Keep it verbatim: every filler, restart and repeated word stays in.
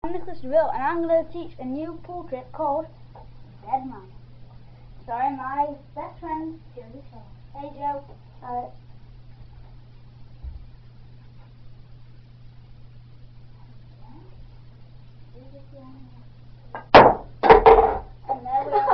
I'm Nick De-Ville, and I'm going to teach a new portrait called Deadman. Starring my best friend, Joe Shemeld. Hey Joe. Uh, and there we are.